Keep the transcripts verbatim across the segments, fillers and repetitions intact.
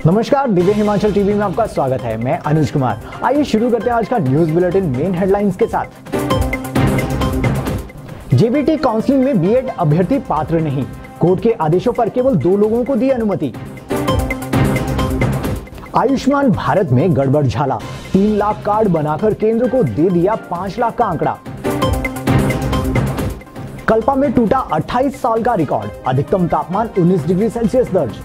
नमस्कार, दिव्य हिमाचल टीवी में आपका स्वागत है। मैं अनुज कुमार। आइए शुरू करते हैं आज का न्यूज बुलेटिन मेन हेडलाइंस के साथ। जेबीटी काउंसलिंग में बीएड अभ्यर्थी पात्र नहीं, कोर्ट के आदेशों पर केवल दो लोगों को दी अनुमति। आयुष्मान भारत में गड़बड़ झाला, तीन लाख कार्ड बनाकर केंद्र को दे दिया पांच लाख का आंकड़ा। कल्पा में टूटा अट्ठाईस साल का रिकॉर्ड, अधिकतम तापमान उन्नीस डिग्री सेल्सियस दर्ज।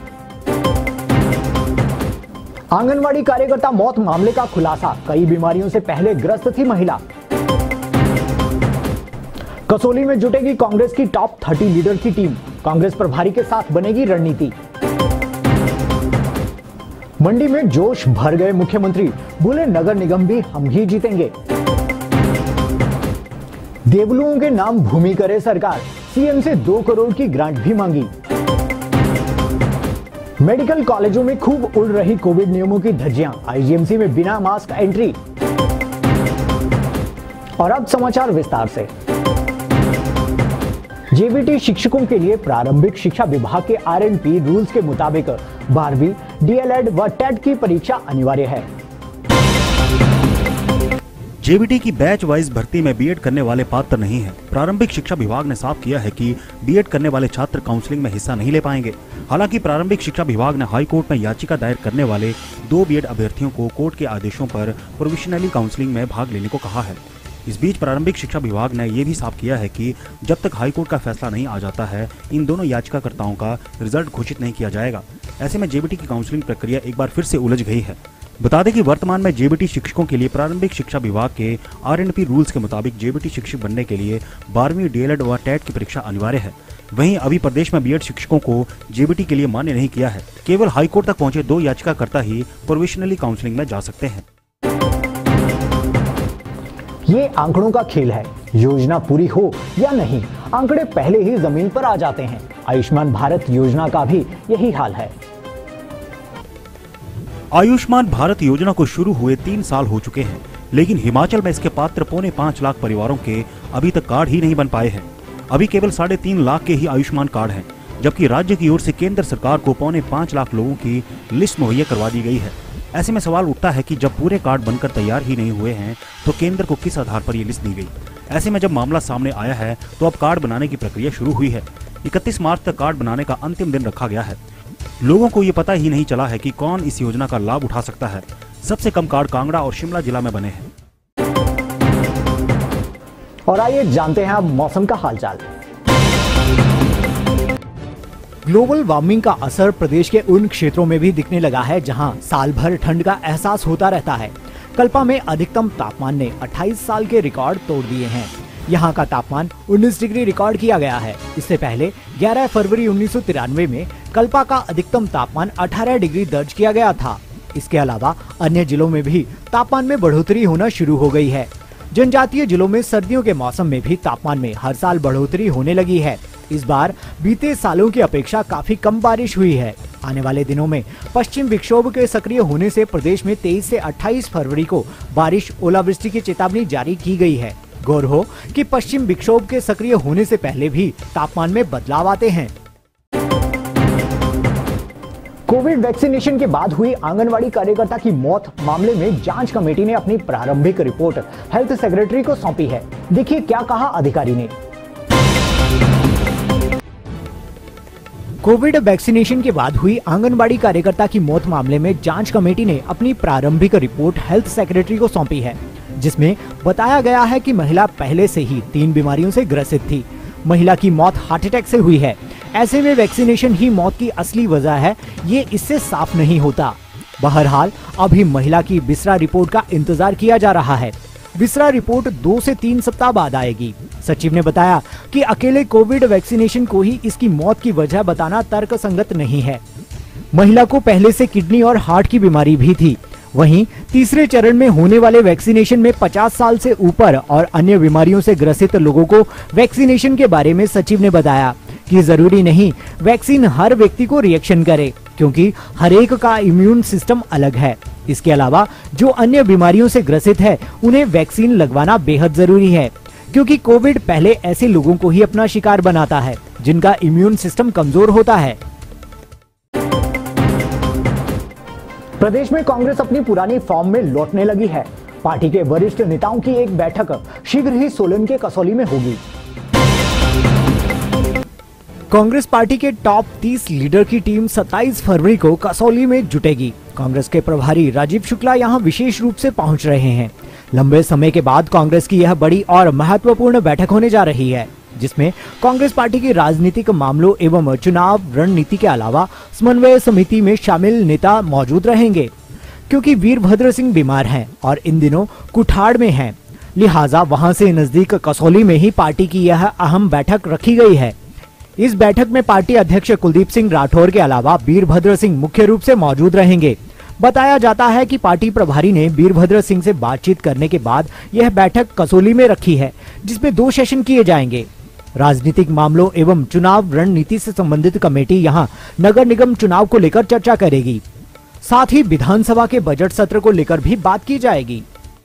आंगनवाड़ी कार्यकर्ता मौत मामले का खुलासा, कई बीमारियों से पहले ग्रस्त थी महिला। कसौली में जुटेगी कांग्रेस की टॉप तीस लीडर की टीम, कांग्रेस प्रभारी के साथ बनेगी रणनीति। मंडी में जोश भर गए मुख्यमंत्री, बोले नगर निगम भी हम ही जीतेंगे। देवलुओं के नाम भूमि करे सरकार, सीएम से दो करोड़ की ग्रांट भी मांगी। मेडिकल कॉलेजों में खूब उड़ रही कोविड नियमों की धज्जियां, आईजीएमसी में बिना मास्क एंट्री। और अब समाचार विस्तार से। जेबीटी शिक्षकों के लिए प्रारंभिक शिक्षा विभाग के आरएनपी रूल्स के मुताबिक बारहवीं, डीएलएड व टेट की परीक्षा अनिवार्य है। जेबीटी की बैच वाइज भर्ती में बीएड करने वाले पात्र नहीं हैं। प्रारंभिक शिक्षा विभाग ने साफ किया है कि बीएड करने वाले छात्र काउंसलिंग में हिस्सा नहीं ले पाएंगे। हालांकि प्रारंभिक शिक्षा विभाग ने हाई कोर्ट में याचिका दायर करने वाले दो बीएड अभ्यर्थियों को कोर्ट के आदेशों पर प्रोविजनली काउंसलिंग में भाग लेने को कहा है। इस बीच प्रारंभिक शिक्षा विभाग ने यह भी साफ किया है कि जब तक हाईकोर्ट का फैसला नहीं आ जाता है, इन दोनों याचिकाकर्ताओं का रिजल्ट घोषित नहीं किया जाएगा। ऐसे में जेबीटी की काउंसलिंग प्रक्रिया एक बार फिर से उलझ गई है। बता दें कि वर्तमान में जेबीटी शिक्षकों के लिए प्रारंभिक शिक्षा विभाग के आरएनपी रूल्स के मुताबिक जेबीटी शिक्षक बनने के लिए बारहवीं, डीएलएड व टेट की परीक्षा अनिवार्य है। वहीं अभी प्रदेश में बीएड शिक्षकों को जेबीटी के लिए मान्य नहीं किया है। केवल हाईकोर्ट तक पहुंचे दो याचिकाकर्ता ही प्रोविजनली काउंसलिंग में जा सकते हैं। ये आंकड़ों का खेल है, योजना पूरी हो या नहीं, आंकड़े पहले ही जमीन पर आ जाते हैं। आयुष्मान भारत योजना का भी यही हाल है। आयुष्मान भारत योजना को शुरू हुए तीन साल हो चुके हैं, लेकिन हिमाचल में इसके पात्र पौने पाँच लाख परिवारों के अभी तक कार्ड ही नहीं बन पाए हैं। अभी केवल साढ़े तीन लाख के ही आयुष्मान कार्ड हैं, जबकि राज्य की ओर से केंद्र सरकार को पौने पाँच लाख लोगों की लिस्ट मुहैया करवा दी गई है। ऐसे में सवाल उठता है कि जब पूरे कार्ड बनकर तैयार ही नहीं हुए हैं, तो केंद्र को किस आधार पर ये लिस्ट दी गई। ऐसे में जब मामला सामने आया है, तो अब कार्ड बनाने की प्रक्रिया शुरू हुई है। इकतीस मार्च तक कार्ड बनाने का अंतिम दिन रखा गया है। लोगों को ये पता ही नहीं चला है कि कौन इस योजना का लाभ उठा सकता है। सबसे कम कार्ड कांगड़ा और शिमला जिला में बने हैं। और आइए जानते हैं अब मौसम का हालचाल। ग्लोबल वार्मिंग का असर प्रदेश के उन क्षेत्रों में भी दिखने लगा है जहां साल भर ठंड का एहसास होता रहता है। कल्पा में अधिकतम तापमान ने अट्ठाईस साल के रिकॉर्ड तोड़ दिए हैं। यहाँ का तापमान उन्नीस डिग्री रिकॉर्ड किया गया है। इससे पहले ग्यारह फरवरी उन्नीस सौ तिरानवे में कल्पा का अधिकतम तापमान अठारह डिग्री दर्ज किया गया था। इसके अलावा अन्य जिलों में भी तापमान में बढ़ोतरी होना शुरू हो गई है। जनजातीय जिलों में सर्दियों के मौसम में भी तापमान में हर साल बढ़ोतरी होने लगी है। इस बार बीते सालों की अपेक्षा काफी कम बारिश हुई है। आने वाले दिनों में पश्चिम विक्षोभ के सक्रिय होने से प्रदेश में तेईस से अट्ठाईस फरवरी को बारिश, ओलावृष्टि की चेतावनी जारी की गई है। गौर हो कि पश्चिम विक्षोभ के सक्रिय होने से पहले भी तापमान में बदलाव आते हैं। कोविड वैक्सीनेशन के बाद हुई आंगनवाड़ी कार्यकर्ता की मौत मामले में जांच कमेटी ने अपनी प्रारंभिक रिपोर्ट हेल्थ सेक्रेटरी को सौंपी है। देखिए क्या कहा अधिकारी ने। कोविड वैक्सीनेशन के बाद हुई आंगनबाड़ी कार्यकर्ता की मौत मामले में जांच कमेटी ने अपनी प्रारंभिक रिपोर्ट हेल्थ सेक्रेटरी को सौंपी है, जिसमें बताया गया है कि महिला पहले से ही तीन बीमारियों से ग्रसित थी। महिला की मौत हार्ट अटैक से हुई है। ऐसे में वैक्सीनेशन ही मौत की असली वजह है, ये इससे साफ नहीं होता। बहरहाल अभी महिला की बिसरा रिपोर्ट का इंतजार किया जा रहा है। बिसरा रिपोर्ट दो से तीन सप्ताह बाद आएगी। सचिव ने बताया कि अकेले कोविड वैक्सीनेशन को ही इसकी मौत की वजह बताना तर्कसंगत नहीं है। महिला को पहले से किडनी और हार्ट की बीमारी भी थी। वहीं तीसरे चरण में होने वाले वैक्सीनेशन में पचास साल से ऊपर और अन्य बीमारियों से ग्रसित लोगों को वैक्सीनेशन के बारे में सचिव ने बताया कि जरूरी नहीं वैक्सीन हर व्यक्ति को रिएक्शन करे, क्योंकि हर एक का इम्यून सिस्टम अलग है। इसके अलावा जो अन्य बीमारियों से ग्रसित है, उन्हें वैक्सीन लगवाना बेहद जरूरी है, क्योंकि कोविड पहले ऐसे लोगों को ही अपना शिकार बनाता है जिनका इम्यून सिस्टम कमजोर होता है। प्रदेश में कांग्रेस अपनी पुरानी फॉर्म में लौटने लगी है। पार्टी के वरिष्ठ नेताओं की एक बैठक शीघ्र ही सोलन के कसौली में होगी। कांग्रेस पार्टी के टॉप तीस लीडर की टीम सत्ताईस फरवरी को कसौली में जुटेगी। कांग्रेस के प्रभारी राजीव शुक्ला यहां विशेष रूप से पहुंच रहे हैं। लंबे समय के बाद कांग्रेस की यह बड़ी और महत्वपूर्ण बैठक होने जा रही है, जिसमें कांग्रेस पार्टी की राजनीतिक मामलों एवं चुनाव रणनीति के अलावा समन्वय समिति में शामिल नेता मौजूद रहेंगे। क्योंकि वीरभद्र सिंह बीमार हैं और इन दिनों कुठाड़ में हैं, लिहाजा वहां से नजदीक कसौली में ही पार्टी की यह अहम बैठक रखी गई है। इस बैठक में पार्टी अध्यक्ष कुलदीप सिंह राठौर के अलावा वीरभद्र सिंह मुख्य रूप से मौजूद रहेंगे। बताया जाता है कि पार्टी प्रभारी ने वीरभद्र सिंह से बातचीत करने के बाद यह बैठक कसौली में रखी है, जिसमें दो सेशन किए जाएंगे। राजनीतिक मामलों एवं चुनाव रणनीति से संबंधित कमेटी यहां नगर निगम चुनाव को लेकर चर्चा करेगी। साथ ही विधानसभा के बजट सत्र को लेकर भी बात की जाएगी।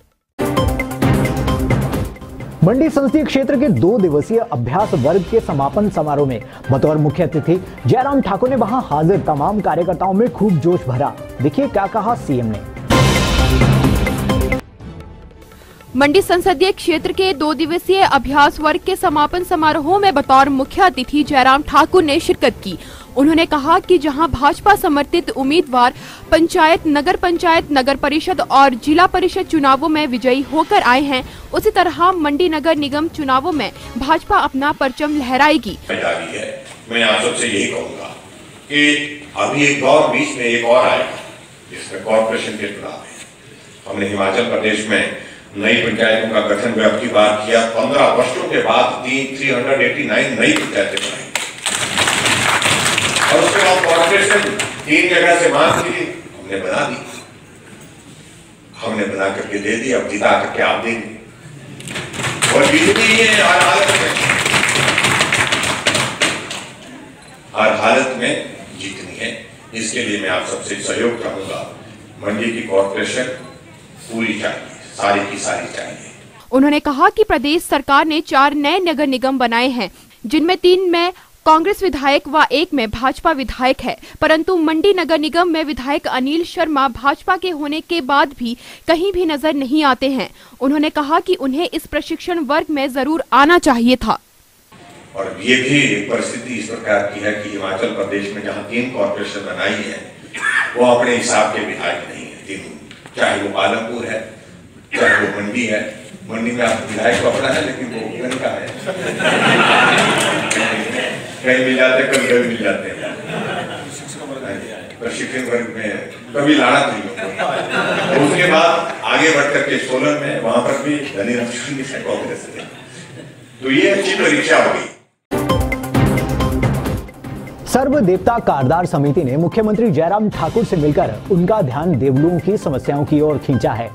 मंडी संसदीय क्षेत्र के दो दिवसीय अभ्यास वर्ग के समापन समारोह में बतौर मुख्य अतिथि जयराम ठाकुर ने वहां हाजिर तमाम कार्यकर्ताओं में खूब जोश भरा। देखिए क्या कहा सीएम ने। मंडी संसदीय क्षेत्र के दो दिवसीय अभ्यास वर्ग के समापन समारोह में बतौर मुख्य अतिथि जयराम ठाकुर ने शिरकत की। उन्होंने कहा कि जहां भाजपा समर्थित उम्मीदवार पंचायत, नगर पंचायत, नगर परिषद और जिला परिषद चुनावों में विजयी होकर आए हैं, उसी तरह मंडी नगर निगम चुनावों में भाजपा अपना परचम लहराएगी। मैं आप सबसे यही कहूँगा कि अभी एक दौर बीच में एक और आएगा जिसमें कॉर्पोरेशन के चुनाव है। हमने हिमाचल प्रदेश में नई पंचायतों का गठन भी अब की बार किया। पंद्रह वर्षों के बाद तीन थ्री हंड्रेड एटी नाइन नई पंचायतें बनाई और उसके बाद कॉर्पोरेशन तीन जगह से मांग की हमने बना दी, हमने बना करके दे दी। अब जिता करके आप देंगे और जीतनी है हर हालत में, हर हालत में जीतनी है। इसके लिए मैं आप सबसे सहयोग चाहूंगा। मंडी की कॉर्पोरेशन पूरी चाहिए, सारी की सारी चाहिए। उन्होंने कहा कि प्रदेश सरकार ने चार नए नगर निगम बनाए हैं, जिनमें तीन में कांग्रेस विधायक व एक में भाजपा विधायक है, परंतु मंडी नगर निगम में विधायक अनिल शर्मा भाजपा के होने के बाद भी कहीं भी नजर नहीं आते हैं। उन्होंने कहा कि उन्हें इस प्रशिक्षण वर्ग में जरूर आना चाहिए था। और ये भी परिस्थिति इस प्रकार की है कि हिमाचल प्रदेश में जहाँ तीन कॉर्पोरेशन बनाई है वो अपने हिसाब के विधायक नहीं है तीनों, चाहे वो पालमपुर है, चाहे वो मंडी है। मंडी में आप विधायक तो अपना है लेकिन वो उनका है, कहीं मिल जाते कभी कभी मिल जाते हैं। प्रशिक्षण वर्ग में कभी लाना चाहिए। तो उसके बाद आगे बढ़ करके सोलन में वहां पर भी कांग्रेस है, तो ये अच्छी परीक्षा होगी। सर्व देवता कारदार समिति ने मुख्यमंत्री जयराम ठाकुर से मिलकर उनका ध्यान देवलुओं की समस्याओं की ओर खींचा है।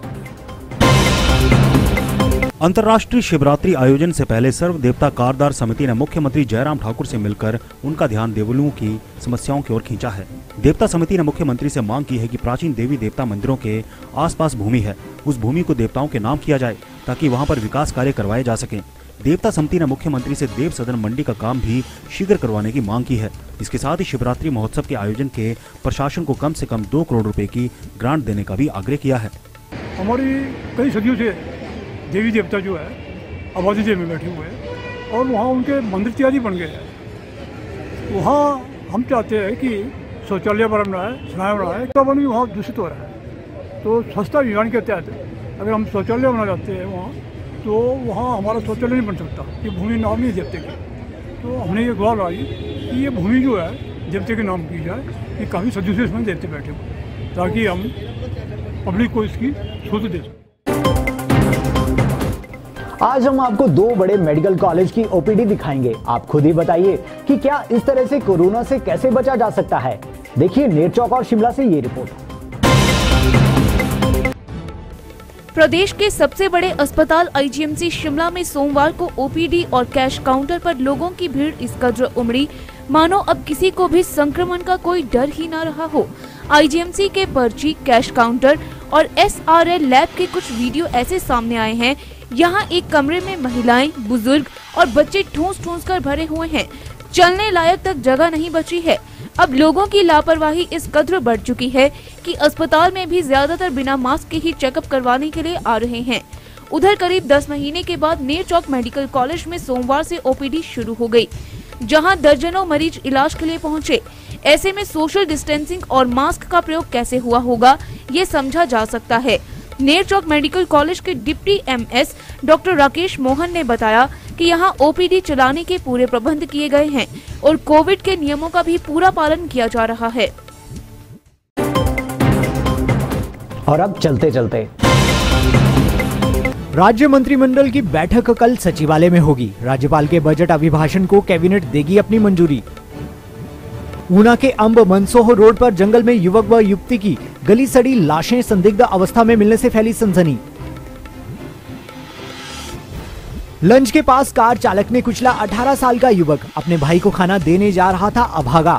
अंतर्राष्ट्रीय शिवरात्रि आयोजन से पहले सर्व देवता कारदार समिति ने मुख्यमंत्री जयराम ठाकुर से मिलकर उनका ध्यान देवलुओं की समस्याओं की ओर खींचा है। देवता समिति ने मुख्यमंत्री से मांग की है कि प्राचीन देवी देवता मंदिरों के आसपास भूमि है, उस भूमि को देवताओं के नाम किया जाए ताकि वहां पर विकास कार्य करवाए जा सके। देवता समिति ने मुख्यमंत्री से देव सदन मंडी का काम भी शीघ्र करवाने की मांग की है। इसके साथ ही शिवरात्रि महोत्सव के आयोजन के प्रशासन को कम से कम दो करोड़ रुपए की ग्रांट देने का भी आग्रह किया है। हमारी कई सदियों से देवी देवता जो है आबादी देव में बैठे हुए हैं और वहाँ उनके मंदिर इत्यादि बन गए हैं। वहाँ हम चाहते हैं कि शौचालय बन रहा है, स्नान बन रहा है, तब भी वहाँ दूषित हो रहा है। तो स्वच्छता अभियान के तहत अगर हम शौचालय बना जाते हैं वहाँ, तो वहाँ हमारा शौचालय नहीं बन सकता। ये भूमि नाम नहीं देवते की। तो हमने ये गुहार लाई कि ये भूमि जो है देवते के नाम की जाए, कि काफ़ी सदियों से इसमें देवते बैठे हुए, ताकि हम पब्लिक को इसकी सूझ दे सकें। आज हम आपको दो बड़े मेडिकल कॉलेज की ओपीडी दिखाएंगे। आप खुद ही बताइए कि क्या इस तरह से कोरोना से कैसे बचा जा सकता है। देखिए नेरचौक और शिमला से ये रिपोर्ट। प्रदेश के सबसे बड़े अस्पताल आईजीएमसी शिमला में सोमवार को ओपीडी और कैश काउंटर पर लोगों की भीड़ इस कदर उमड़ी मानो अब किसी को भी संक्रमण का कोई डर ही न रहा हो। आईजीएमसी के पर्ची, कैश काउंटर और एसआरएल लैब के कुछ वीडियो ऐसे सामने आए हैं। यहाँ एक कमरे में महिलाएं, बुजुर्ग और बच्चे ठूंस ठूंस कर भरे हुए हैं। चलने लायक तक जगह नहीं बची है। अब लोगों की लापरवाही इस कदर बढ़ चुकी है कि अस्पताल में भी ज्यादातर बिना मास्क के ही चेकअप करवाने के लिए आ रहे हैं। उधर करीब दस महीने के बाद नेर चौक मेडिकल कॉलेज में सोमवार से ओपीडी शुरू हो गई, जहां दर्जनों मरीज इलाज के लिए पहुंचे। ऐसे में सोशल डिस्टेंसिंग और मास्क का प्रयोग कैसे हुआ होगा, ये समझा जा सकता है। नेर चौक मेडिकल कॉलेज के deputy MS doctor Rakesh Mohan ने बताया कि यहां ओपीडी चलाने के पूरे प्रबंध किए गए हैं और कोविड के नियमों का भी पूरा पालन किया जा रहा है। और अब चलते चलते राज्य मंत्रिमंडल की बैठक कल सचिवालय में होगी। राज्यपाल के बजट अभिभाषण को कैबिनेट देगी अपनी मंजूरी। ऊना के अंब मनसोह रोड पर जंगल में युवक व युवती की गली सड़ी लाशें संदिग्ध अवस्था में मिलने से फैली सनसनी। लंच के पास कार चालक ने कुचला अठारह साल का युवक, अपने भाई को खाना देने जा रहा था अभागा।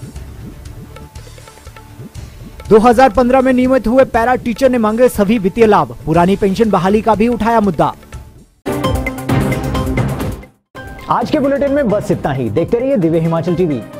दो हज़ार पंद्रह में नियमित हुए पैरा टीचर ने मांगे सभी वित्तीय लाभ, पुरानी पेंशन बहाली का भी उठाया मुद्दा। आज के बुलेटिन में बस इतना ही। देखते रहिए दिव्य हिमाचल टीवी।